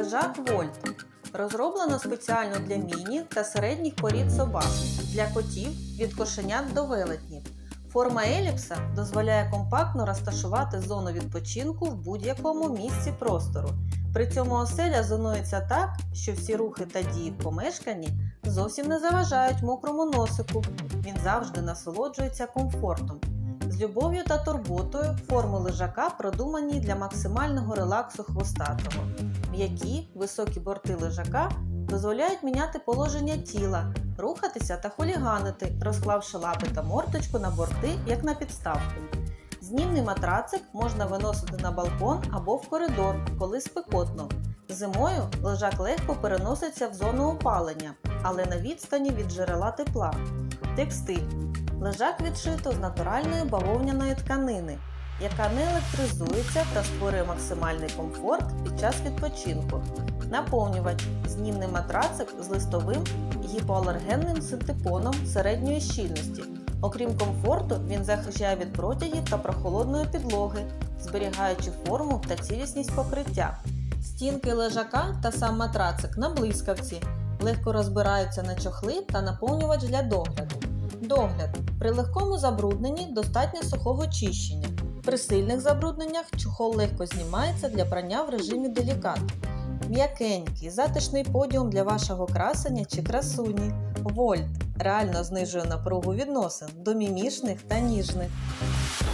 Лежак Вольт. Розроблено спеціально для міні та середніх порід собак, для котів від кошенят до велетнів. Форма еліпса дозволяє компактно розташувати зону відпочинку в будь-якому місці простору. При цьому оселя зонується так, що всі рухи та дії в помешканні зовсім не заважають мокрому носику. Він завжди насолоджується комфортом. З любов'ю та турботою форми лежака продумані для максимального релаксу хвостатого. М'які, високі борти лежака дозволяють міняти положення тіла, рухатися та хуліганити, розклавши лапи та мордочку на борти, як на підставку. Знімний матрацик можна виносити на балкон або в коридор, коли спекотно. Зимою лежак легко переноситься в зону опалення, але на відстані від джерела тепла. Текстиль. Лежак відшито з натуральної бавовняної тканини, яка не електризується та створює максимальний комфорт під час відпочинку. Наповнювач – знімний матрацик з листовим гіпоалергенним синтепоном середньої щільності. Окрім комфорту, він захищає від протягів та прохолодної підлоги, зберігаючи форму та цілісність покриття. Стінки лежака та сам матрацик на блискавці, легко розбираються на чохли та наповнювач для догляду. Догляд. При легкому забрудненні достатньо сухого чищення. При сильних забрудненнях чохол легко знімається для прання в режимі делікат. М'якенький, затишний подіум для вашого красення чи красуні. Вольт реально знижує напругу відносин до мімішних та ніжних.